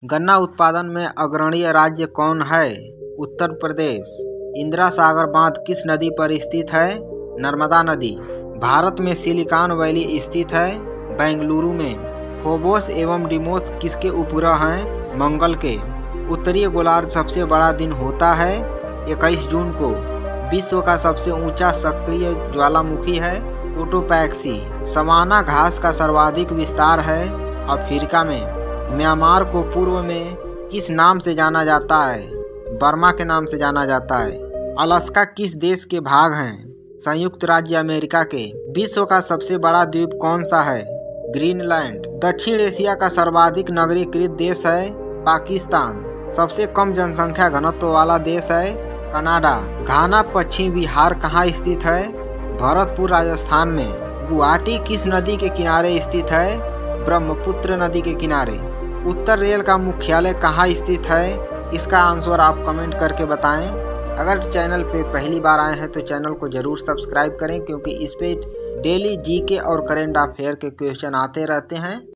गन्ना उत्पादन में अग्रणी राज्य कौन है? उत्तर प्रदेश। इंदिरा सागर बांध किस नदी पर स्थित है? नर्मदा नदी। भारत में सिलिकॉन वैली स्थित है? बेंगलुरु में। फोबोस एवं डिमोस किसके उपग्रह हैं? मंगल के। उत्तरीय गोलार्ध सबसे बड़ा दिन होता है 21 जून को। विश्व का सबसे ऊंचा सक्रिय ज्वालामुखी है कोटोपैक्सी। सवाना घास का सर्वाधिक विस्तार है अफ्रीका में। म्यांमार को पूर्व में किस नाम से जाना जाता है? बर्मा के नाम से जाना जाता है। अलास्का किस देश के भाग हैं? संयुक्त राज्य अमेरिका के। विश्व का सबसे बड़ा द्वीप कौन सा है? ग्रीनलैंड। दक्षिण एशिया का सर्वाधिक नगरीकृत देश है पाकिस्तान। सबसे कम जनसंख्या घनत्व वाला देश है कनाडा। घाना पश्चिम बिहार कहाँ स्थित है? भरतपुर राजस्थान में। गुवाहाटी किस नदी के किनारे स्थित है? ब्रह्मपुत्र नदी के किनारे। उत्तर रेल का मुख्यालय कहाँ स्थित है? इसका आंसर आप कमेंट करके बताएं। अगर चैनल पे पहली बार आए हैं तो चैनल को जरूर सब्सक्राइब करें, क्योंकि इस पे डेली जीके और करंट अफेयर के क्वेश्चन आते रहते हैं।